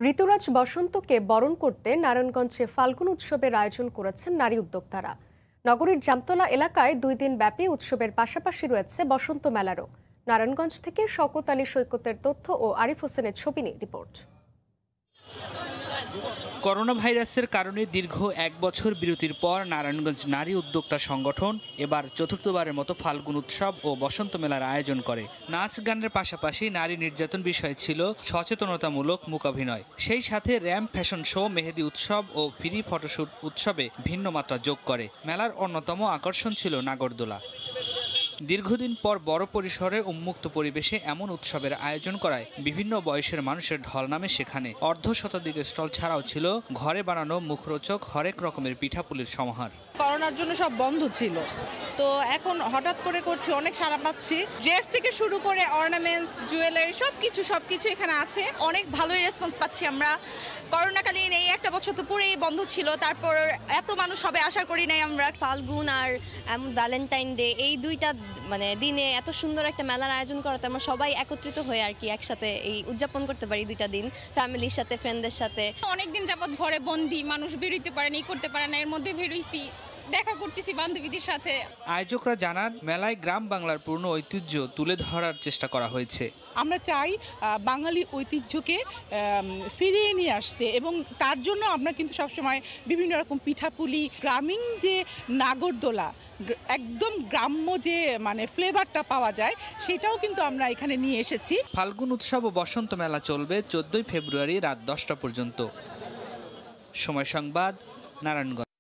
ঋতুরাজ বসন্তকে বরণ করতে নারায়ণগঞ্জে ফাল্গুন উৎসবের আয়োজন করেছেন নারী উদ্যোক্তারা। নগরীর জামতলা এলাকায় 2 দিন ব্যাপী উৎসবের পাশাপাশি রয়েছে বসন্ত মেলারও। নারায়ণগঞ্জ থেকে শওকত আলী সৈকতের তথ্য ও আরিফ হোসেনের ছবি নিয়ে রিপোর্ট। করোনা ভাইরাসের কারণে দীর্ঘ 1 বছর বিরতির পর নারায়ণগঞ্জ নারী উদ্যোক্তা সংগঠন এবার চতুর্থবারের মতো ফাল্গুন উৎসব ও বসন্ত মেলার আয়োজন করে। নাচ গানের পাশাপাশি নারী নির্যাতন বিষয় ছিল সচেতনতামূলক মূকাভিনয়। সেই সাথে র্যাম্প ফ্যাশন শো, মেহেদি উৎসব ও ফ্রি ফটোশুট উৎসবে ভিন্ন মাত্রা যোগ করে। মেলার অন্যতম আকর্ষণ ছিল নাগরদোলা। দীর্ঘদিন পর বড় পরিসরে উন্মুক্ত পরিবেশে এমন উৎসবের আয়োজন করায় বিভিন্ন বয়সের মানুষের ঢল নামে সেখানে। অর্ধশতাধিক স্টল ছাড়াও ছিল ঘরে বানানো মুখরোচক হরেক রকমের পিঠাপুলির সমাহার। করোনার জন্য সব বন্ধ ছিল, তো এখন হঠাৎ করে করছি, অনেক সাড়া পাচ্ছি। ড্রেস থেকে শুরু করে অর্নামেন্টস, জুয়েলারি সবকিছু এখানে আছে। অনেক ভালোই রেসপন্স পাচ্ছি আমরা। করোনাকালীন এই একটা বছর তো পুরোই বন্ধ ছিল, তারপর এত মানুষ হবে আশা করি নাই আমরা। ফাল্গুন আর ভ্যালেন্টাইন ডে, এই দুইটা দিনে এত সুন্দর একটা মেলার আয়োজন করাতে আমরা সবাই একত্রিত হয়ে আর কি একসাথে এই উদযাপন করতে পারি 2টা দিন ফ্যামিলির সাথে, ফ্রেন্ডদের সাথে। অনেকদিন যাবৎ ঘরে বন্দি, মানুষ বেরোতে পারেনি, করতে পারে না, এর মধ্যে বেরোইছি, দেখা করতেছি বান্ধবীদের সাথে। আয়োজকরা জানান, মেলায় গ্রাম বাংলার পূর্ণ ঐতিহ্য তুলে ধরার চেষ্টা করা হয়েছে। আমরা চাই বাঙালি ঐতিহ্যকে ফিরিয়ে নিয়ে আসতে, এবং তার জন্য আমরা কিন্তু সবসময় বিভিন্ন রকম পিঠাপুলি, গ্রামীণ যে নাগরদোলা, একদম গ্রাম্য যে ফ্লেভারটা পাওয়া যায়, সেটাও কিন্তু আমরা এখানে নিয়ে এসেছি। ফাল্গুন উৎসব ও বসন্ত মেলা চলবে 14 ফেব্রুয়ারি রাত 10টা পর্যন্ত। সময় সংবাদ, নারায়ণগঞ্জ।